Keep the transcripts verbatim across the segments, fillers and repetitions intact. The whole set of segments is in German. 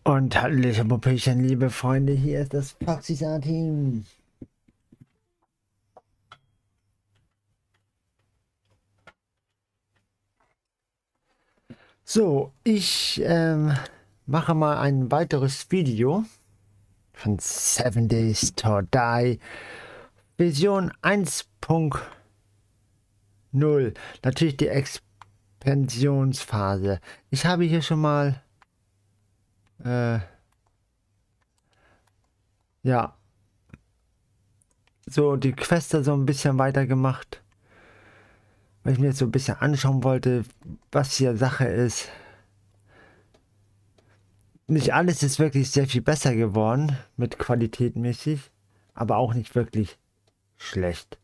Und hallöchen, Popöchen, liebe Freunde, hier ist das Praxis-Team. So, ich ähm, mache mal ein weiteres Video von Seven Days to Die, Version eins Punkt null. Natürlich die Expansionsphase. Ich habe hier schon mal, äh, ja, so die Queste so ein bisschen weitergemacht, weil ich mir jetzt so ein bisschen anschauen wollte, was hier Sache ist. Nicht alles ist wirklich sehr viel besser geworden, mit Qualität mäßig, aber auch nicht wirklich schlecht.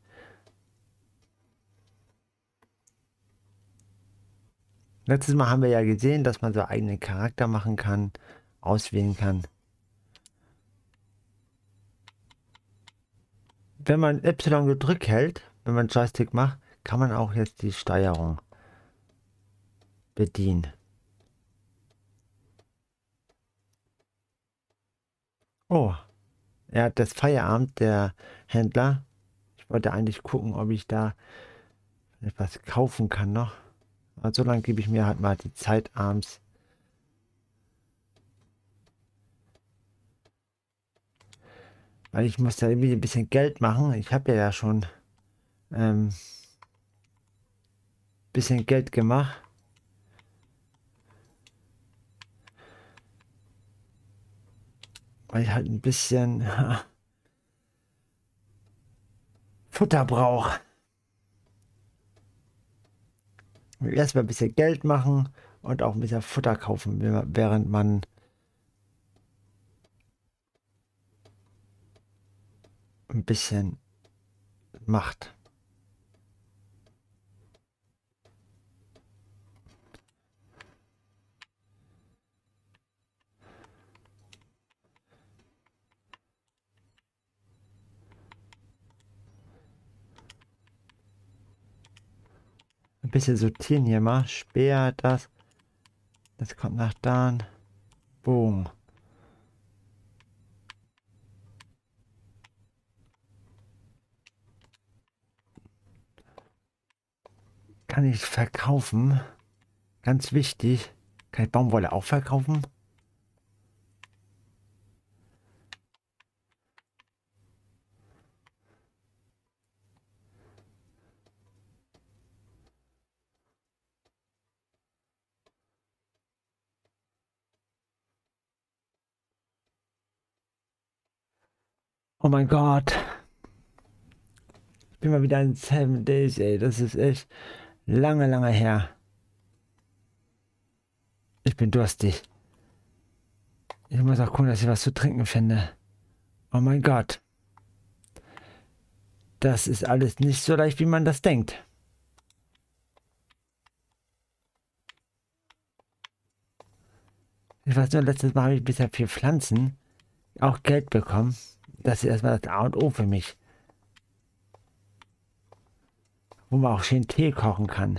Letztes Mal haben wir ja gesehen, dass man so eigenen Charakter machen kann, auswählen kann. Wenn man Y gedrückt hält, wenn man Joystick macht, kann man auch jetzt die Steuerung bedienen. Oh, er hat das Feierabend, der Händler. Ich wollte eigentlich gucken, ob ich da etwas kaufen kann noch. Aber so lange gebe ich mir halt mal die Zeit abends. Weil ich muss da irgendwie ein bisschen Geld machen. Ich habe ja schon ähm, bisschen Geld gemacht. Weil ich halt ein bisschen Futter brauche. Erstmal ein bisschen Geld machen und auch ein bisschen Futter kaufen, während man ein bisschen macht. Ein bisschen sortieren hier mal. Speer, das. Das kommt nach da. Boom. Kann ich verkaufen? Ganz wichtig. Kann ich Baumwolle auch verkaufen? Oh mein Gott. Ich bin mal wieder in Seven Days, ey. Das ist echt lange, lange her. Ich bin durstig. Ich muss auch gucken, dass ich was zu trinken finde. Oh mein Gott. Das ist alles nicht so leicht, wie man das denkt. Ich weiß nur, letztes Mal habe ich bisher für Pflanzen auch Geld bekommen. Das ist erstmal das A und O für mich. Wo man auch schön Tee kochen kann.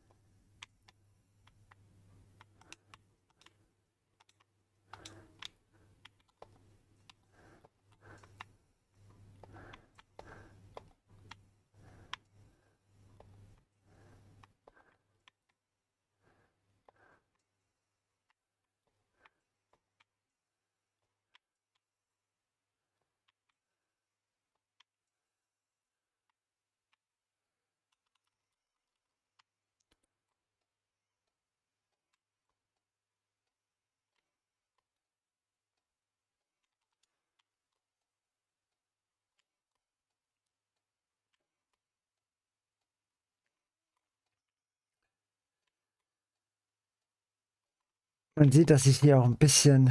Man sieht, dass ich hier auch ein bisschen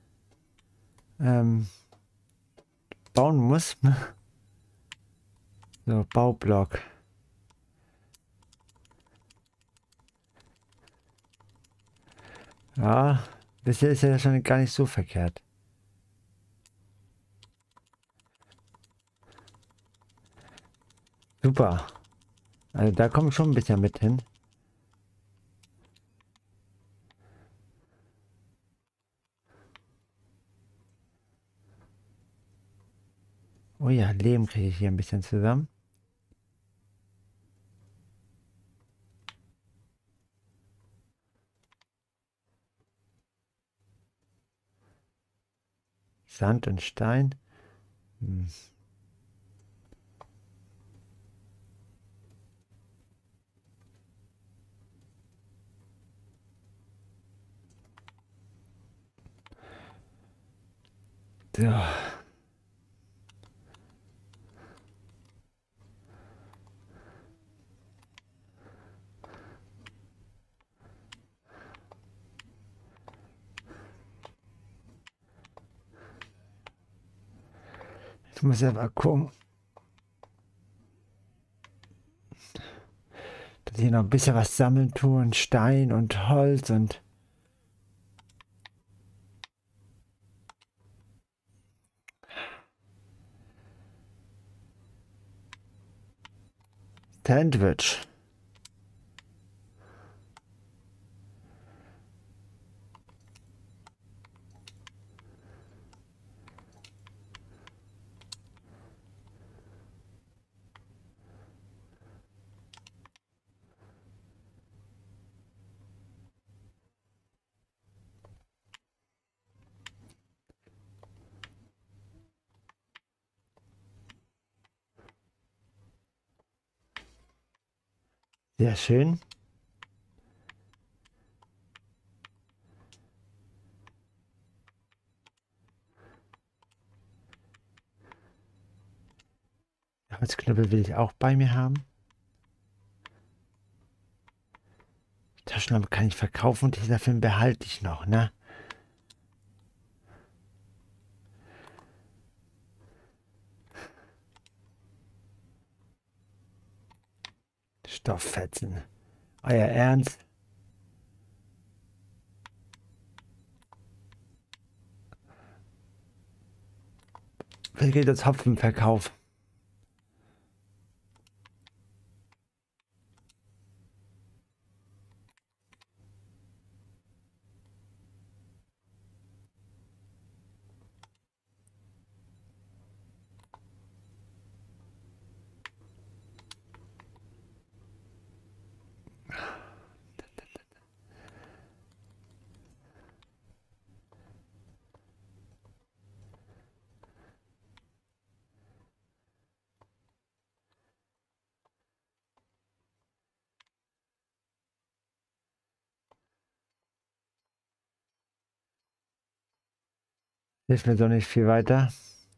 ähm, bauen muss. So, Baublock. Ja, bisher ist ja schon gar nicht so verkehrt. Super. Also da komme ich schon ein bisschen mit hin. Oh ja, Lehm kriege ich hier ein bisschen zusammen. Sand und Stein. Hm. So. Ich muss ja mal gucken, dass ich noch ein bisschen was sammeln tue. Stein und Holz und Sandwich. Sehr schön. Holzknüppel will ich auch bei mir haben. Taschenlampe kann ich verkaufen und dieser Film behalte ich noch, ne? Stofffetzen. Euer Ernst? Wie geht das Hopfenverkauf? Hilft mir doch nicht viel weiter.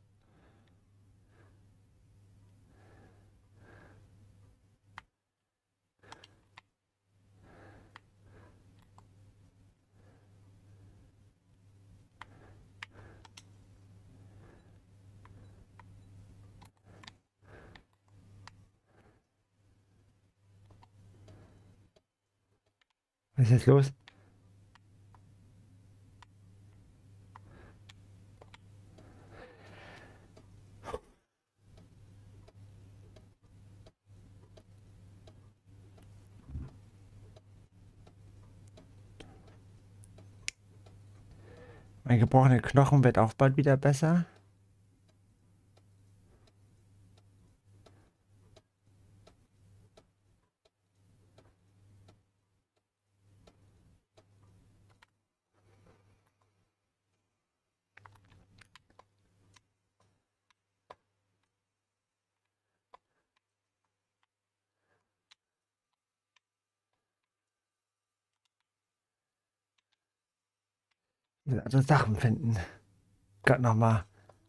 Was ist jetzt los? Mein gebrochener Knochen wird auch bald wieder besser. Ich muss andere Sachen finden. Gott nochmal.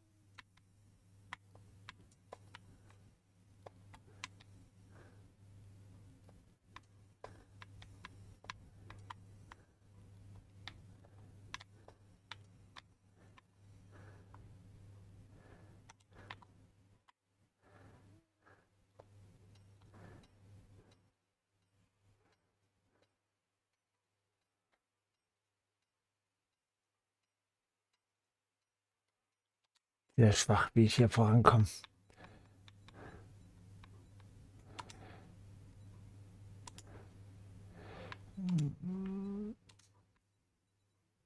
Sehr schwach, wie ich hier vorankomme.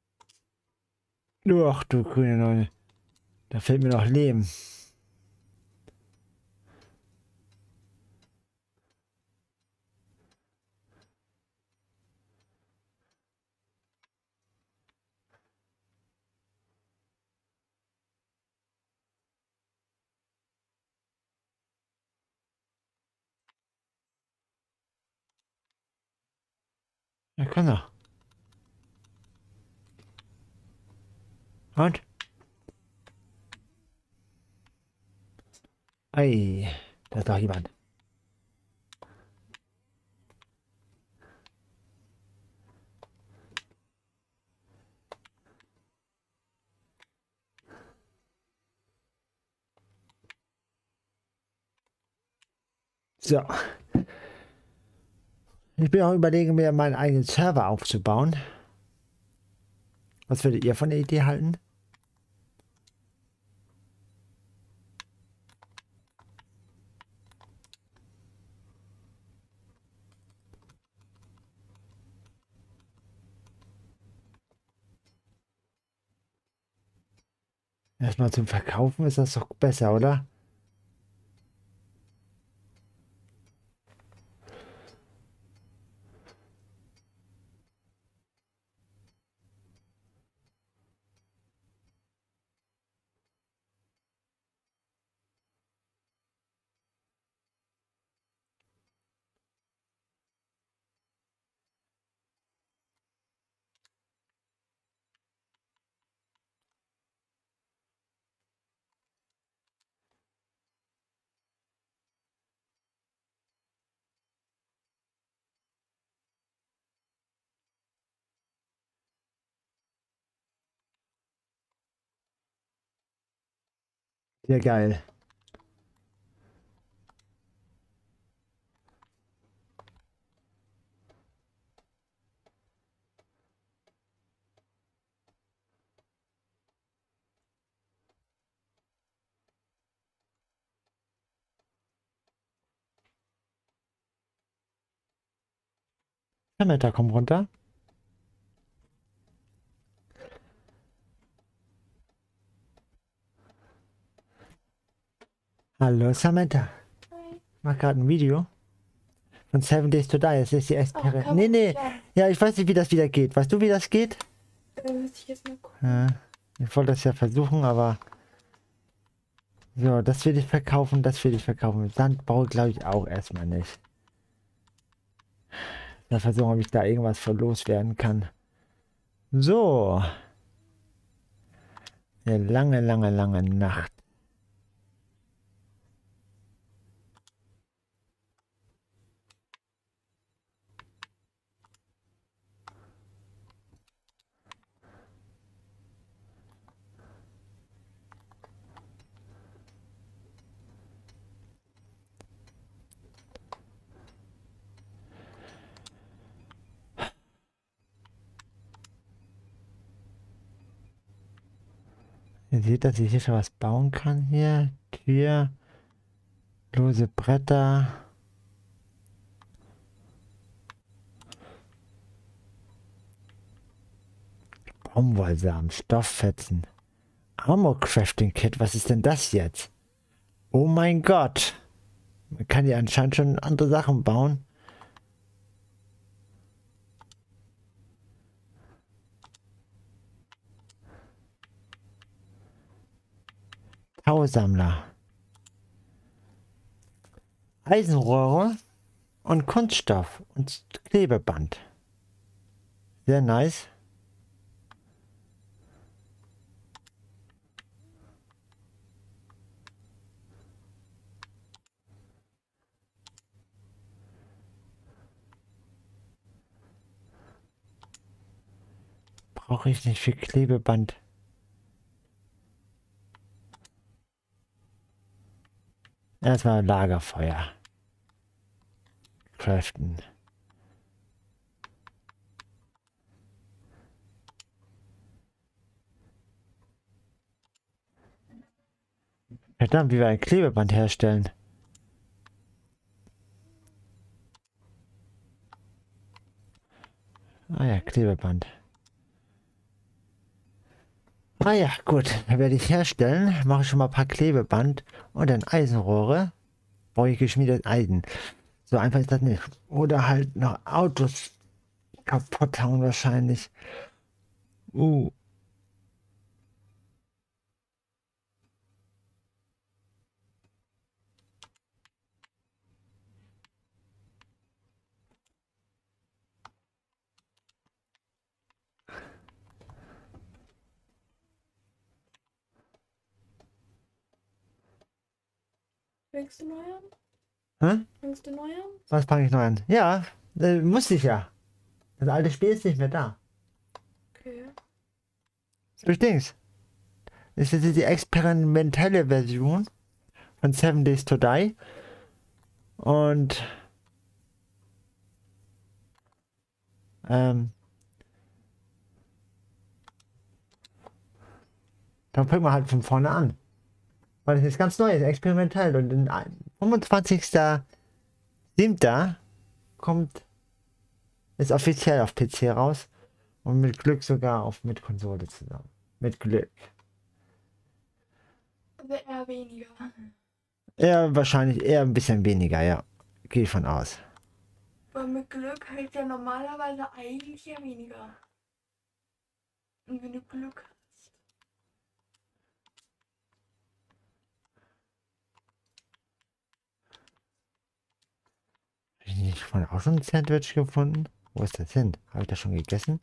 Ach du grüne Neune. Da fehlt mir noch Lehm. Ja, kann er. Und? Ei, da ist doch jemand. So. Ich bin auch überlegen, mir meinen eigenen Server aufzubauen. Was würdet ihr von der Idee halten? Erstmal zum Verkaufen ist das doch besser, oder? Ja, geil. Samantha, komm runter. Hallo, Samantha. Hi. Ich mach gerade ein Video von Seven Days to Die. Das ist die Experiment. Oh, Nee, nee. klar. Ja, ich weiß nicht, wie das wieder geht. Weißt du, wie das geht? Äh, muss ich jetzt mal gucken. Ja, ich wollte das ja versuchen, aber... So, das will ich verkaufen, das will ich verkaufen. Sandbau glaube ich auch erstmal nicht. Mal versuchen, ob ich da irgendwas von loswerden kann. So. Eine lange, lange, lange Nacht. Ihr seht, dass ich hier schon was bauen kann. Hier, Tür, lose Bretter. Baumwollsamen, Stofffetzen. Armor Crafting Kit, was ist denn das jetzt? Oh mein Gott. Man kann ja anscheinend schon andere Sachen bauen. Tausammler. Eisenrohre und Kunststoff und Klebeband. Sehr nice. Brauche ich nicht viel Klebeband. Erstmal Lagerfeuer. Craften. Verdammt, wie wir ein Klebeband herstellen. Ah ja, Klebeband. Ah ja, gut. Dann werde ich herstellen. Mache ich schon mal ein paar Klebeband und dann Eisenrohre. Brauche ich geschmiedetes Eisen. So einfach ist das nicht. Oder halt noch Autos kaputt hauen wahrscheinlich. Uh. Fängst du neu an? Hä? Fängst du neu an? Was fange ich noch an? Ja, äh, musste ich ja. Das alte Spiel ist nicht mehr da. Okay. Übrigens, das ist jetzt die experimentelle Version von Seven Days to Die. Und ähm, dann fangen wir halt von vorne an. Weil das ist ganz neu, ist experimentell. Und den fünfundzwanzigsten siebten kommt es offiziell auf P C raus. Und mit Glück sogar auf mit Konsole zusammen. Mit Glück. Also eher weniger. Eher wahrscheinlich eher ein bisschen weniger, ja. Gehe ich von aus. Aber mit Glück halt ja normalerweise eigentlich eher weniger. Und wenn du Glück hast. Habe ich nicht vorhin auch schon ein Sandwich gefunden? Wo ist das hin? Habe ich das schon gegessen?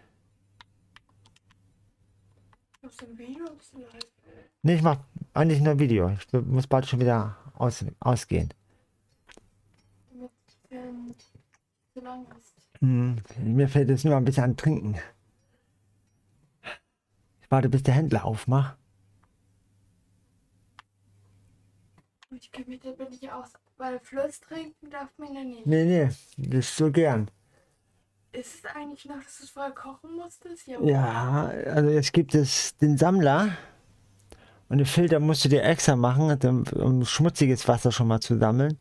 Hast du ein Video? Hast du live? Nee, ich mache eigentlich nur Video. Ich muss bald schon wieder aus, ausgehen. Damit es ähm, so lang ist. Hm, mir fällt jetzt nur ein bisschen an Trinken. Ich warte, bis der Händler aufmacht. Ich kenne mich da bin ich aus. Weil Fluss trinken darf man ja nicht. Nee, nee, das ist so gern. Ist es eigentlich noch, dass du es vorher kochen musstest? Ja. Ja, also jetzt gibt es den Sammler. Und den Filter musst du dir extra machen, um schmutziges Wasser schon mal zu sammeln.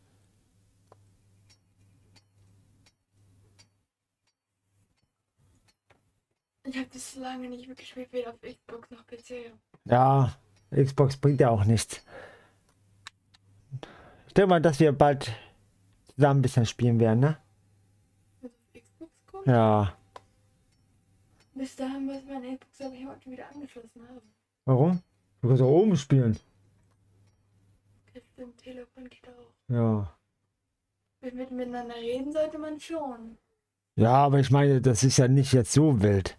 Ich habe das so lange nicht mehr gespielt, weder auf Xbox noch P C. Ja, Xbox bringt ja auch nichts. Ich denke mal, dass wir bald zusammen ein bisschen spielen werden, ne? Was auf Xbox kommt? Ja. Bis dahin muss meine Xbox aber ich heute wieder angeschlossen haben. Warum? Du kannst auch oben spielen. Okay, stimmt, Telefon geht auch. Ja. Wenn wir miteinander reden, sollte man schon. Ja, aber ich meine, das ist ja nicht jetzt so wild.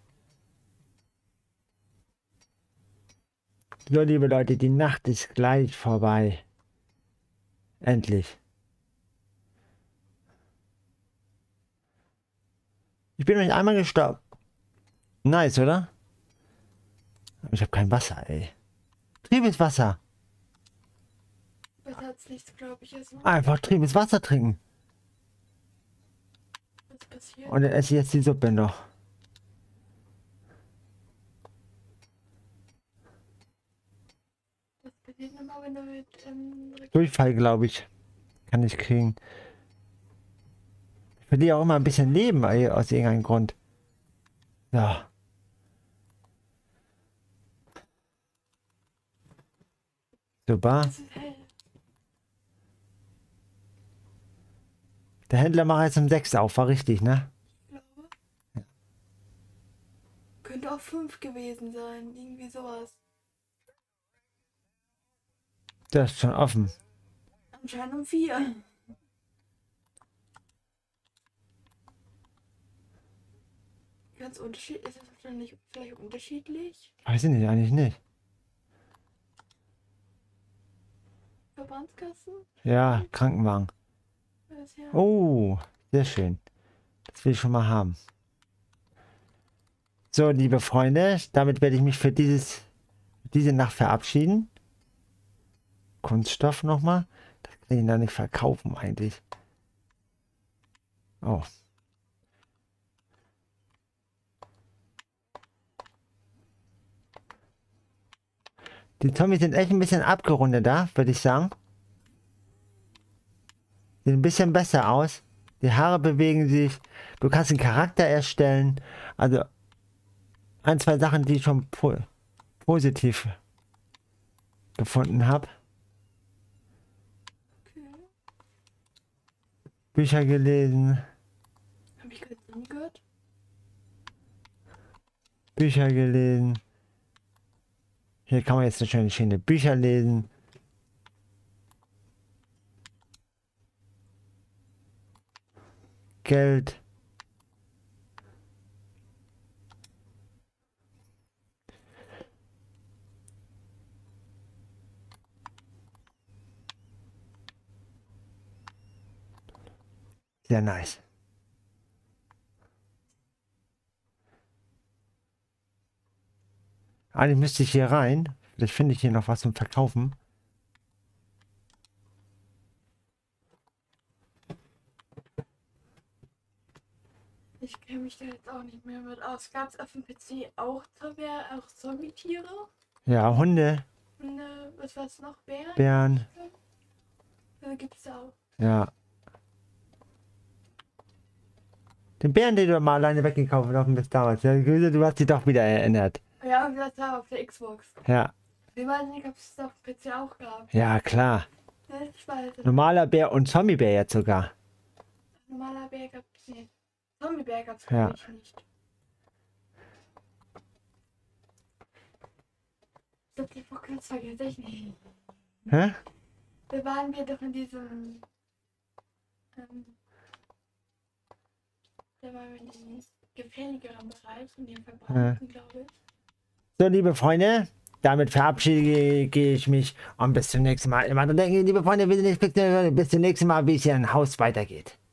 So, liebe Leute, die Nacht ist gleich vorbei. Endlich. Ich bin euch einmal gestorben. Nice, oder? Aber ich habe kein Wasser, ey. Trübes Wasser. Besser als nichts, glaube ich. Also, Einfach trübes Wasser trinken. was passiert? Und dann esse ich jetzt die Suppe noch. Das passiert nochmal, wenn du mit ähm, Durchfall, glaube ich. Kann ich kriegen. Ich verliere auch immer ein bisschen Leben, ey, aus irgendeinem Grund. Ja. Super. Es ist hell. Der Händler macht jetzt um sechs auf, war richtig, ne? Ich glaube. Könnte auch fünf gewesen sein. Irgendwie sowas. Das ist schon offen. Anscheinend um vier. Ganz unterschiedlich. Ist das wahrscheinlich vielleicht unterschiedlich? Weiß ich nicht, eigentlich nicht. Verbandskassen? Ja, Krankenwagen. Das ja. Oh, sehr schön. Das will ich schon mal haben. So, liebe Freunde, damit werde ich mich für dieses, diese Nacht verabschieden. Kunststoff nochmal. Das kann ich da nicht verkaufen eigentlich. Oh. Die Zombies sind echt ein bisschen abgerundeter, würde ich sagen. Sieht ein bisschen besser aus. Die Haare bewegen sich. Du kannst einen Charakter erstellen. Also ein, zwei Sachen, die ich schon po positiv gefunden habe. Okay. Bücher gelesen. Habe ich gerade drin gehört? Bücher gelesen. Hier kann man jetzt eine schöne, schöne Bücher lesen. Geld. Sehr nice. Eigentlich müsste ich hier rein. Vielleicht finde ich hier noch was zum Verkaufen. Ich kenne mich da jetzt auch nicht mehr mit aus. Gab es auf dem P C auch, Zombie, auch Zombie-Tiere? Ja, Hunde, Und äh, was war's noch? Bären? Bären. Also gibt's da auch. Ja. Den Bären, den du mal alleine weggekauft hast bis damals. Ja, du hast dich doch wieder erinnert. Ja, und das war auf der Xbox. Ja. Ich weiß nicht, ob es auf dem P C auch gab. Ja, klar. Ja, ich weiß es. Normaler Bär und Zombiebär jetzt sogar. Normaler Bär gab es nicht. Zombiebär gab es Ja. ich nicht. So die Pokémons vergesse ich nicht. Hä? Da waren wir doch in diesem. Ähm, da waren wir in diesem gefährlicheren Bereich, in dem Verbrannten, glaube ich. So, liebe Freunde, damit verabschiede ich mich und bis zum nächsten Mal. Immer dran denken, liebe Freunde, bitte nicht bis zum nächsten Mal, wie es hier im Haus weitergeht.